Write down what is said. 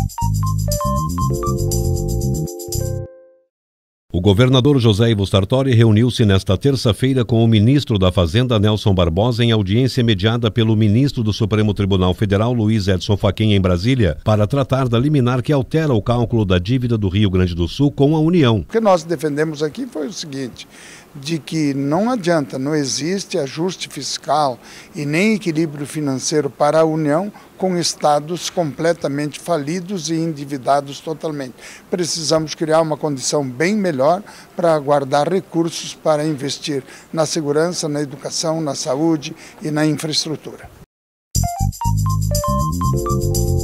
O governador José Ivo Sartori reuniu-se nesta terça-feira com o ministro da Fazenda, Nelson Barbosa, em audiência mediada pelo ministro do Supremo Tribunal Federal, Luiz Edson Fachin, em Brasília, para tratar da liminar que altera o cálculo da dívida do Rio Grande do Sul com a União. O que nós defendemos aqui foi o seguinte, de que não adianta, não existe ajuste fiscal e nem equilíbrio financeiro para a União com estados completamente falidos e endividados totalmente. Precisamos criar uma condição bem melhor para guardar recursos para investir na segurança, na educação, na saúde e na infraestrutura.